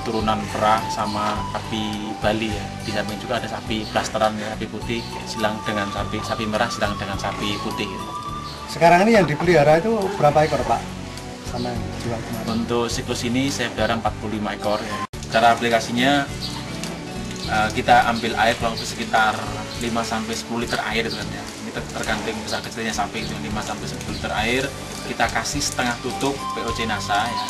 keturunan perah sama sapi Bali ya. Di samping juga ada sapi blasteran ya, sapi putih silang dengan sapi merah silang dengan sapi putih gitu. Sekarang ini yang dipelihara itu berapa ekor Pak? Sama yang dijual kemarin? Untuk siklus ini saya pelihara 45 ekor ya. Cara aplikasinya kita ambil air kurang lebih sekitar 5-10 liter air gitu kan ya. Ini tergantung besar kecilnya sapi itu 5-10 liter air. Kita kasih setengah tutup POC NASA ya.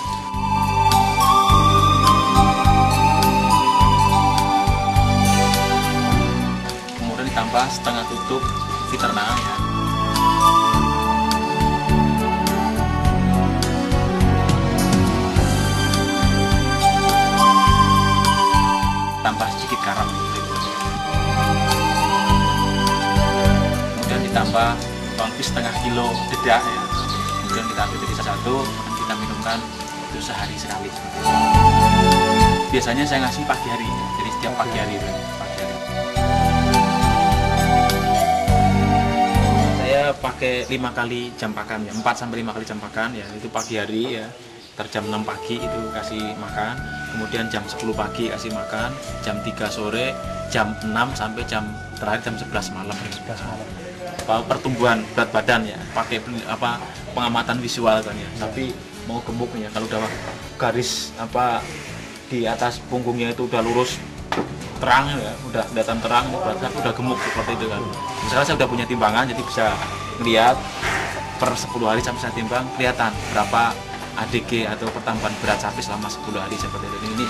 Kemudian ditambah setengah tutup Viterna ya. Tambah sedikit garam. Kemudian ditambah kurang lebih setengah kilo dedak ya. Kemudian kita ambil dari satu dan kita minumkan itu sehari sekali. Biasanya saya ngasih pagi hari, jadi setiap pagi hari. Saya pakai 5 kali jam pakan ya, 4-5 kali jam pakan ya, itu pagi hari ya. Jam 6 pagi itu kasih makan, kemudian jam 10 pagi kasih makan, jam 3 sore, jam 6 sampai terakhir jam 11 malam. Pertumbuhan berat badan ya, pakai pengamatan visual kan ya. Tapi mau gemuk ya, kalau udah garis di atas punggungnya itu udah lurus terang ya, udah kelihatan terang, berarti udah gemuk seperti itu kan. Misalnya saya udah punya timbangan, jadi bisa melihat per 10 hari saya timbang kelihatan berapa ADG atau pertambahan berat sapi selama 10 hari seperti ini.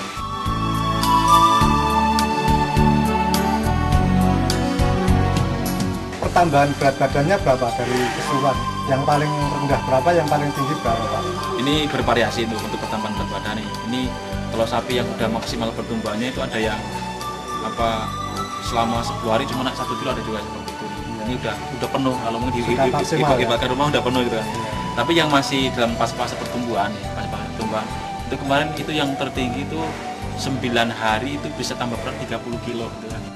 Pertambahan berat badannya berapa dari keseluruhan? Yang paling rendah berapa, yang paling tinggi berapa Pak? Ini bervariasi untuk pertambahan berat badan ini. Kalau sapi yang udah maksimal pertumbuhannya itu ada yang selama 10 hari cuma 1 kilo, ada juga seperti itu. Ini udah penuh, kalau mau dibagi rumah udah penuh gitu kan. Tapi yang masih dalam fase pertumbuhan ya, itu kemarin itu yang tertinggi itu 9 hari itu bisa tambah berat 30 kilo gitu kan.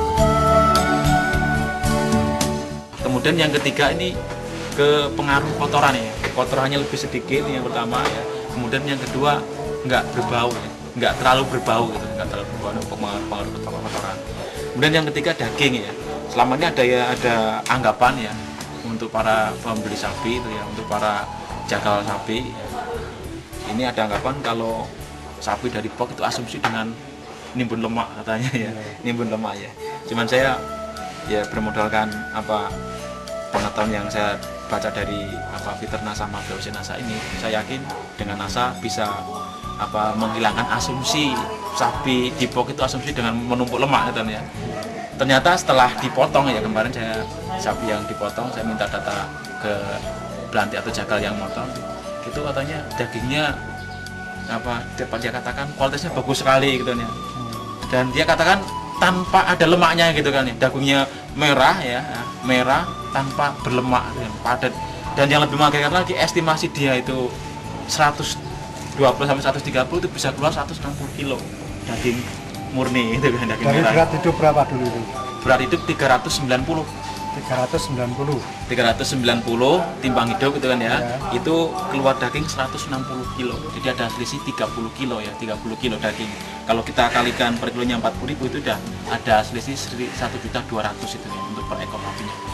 Kemudian yang ketiga ini ke pengaruh kotoran ya, kotorannya lebih sedikit yang pertama ya. Kemudian yang kedua nggak berbau ya, nggak terlalu berbau gitu, nggak terlalu berbau untuk pengaruh kotoran. Kemudian yang ketiga daging ya. Selama ini ada anggapan ya untuk para pembeli sapi itu ya, untuk para jagal sapi ya. Ini ada anggapan kalau sapi dari box itu asumsi dengan nimbun lemak katanya ya, nimbun lemak ya. Cuman saya ya bermodalkan pengetahuan yang saya baca dari Viterna sama POC NASA ini, saya yakin dengan NASA bisa menghilangkan asumsi sapi di box itu asumsi dengan menumpuk lemak katanya. Ternyata setelah dipotong ya, kemarin sapi yang dipotong saya minta data ke belantik atau jagal yang motong, itu katanya dagingnya dia katakan kualitasnya bagus sekali gitu ya. Dan dia katakan tanpa ada lemaknya gitu kan ya, dagingnya merah ya, merah tanpa berlemak gitu, padat. Dan yang lebih mengagumkan lagi, estimasi dia itu 120 sampai 130 itu bisa keluar 160 kilo daging murni itu kan, daging dari merah. berat hidup berapa dulu itu? Berat hidup 390 timbang hidup gitu kan ya. Itu keluar daging 160 kilo, jadi ada selisih 30 kilo ya, 30 kilo daging. Kalau kita kalikan per kilonya 40.000 itu udah ada selisih 1.200.000 itu ya untuk per ekor sapinya.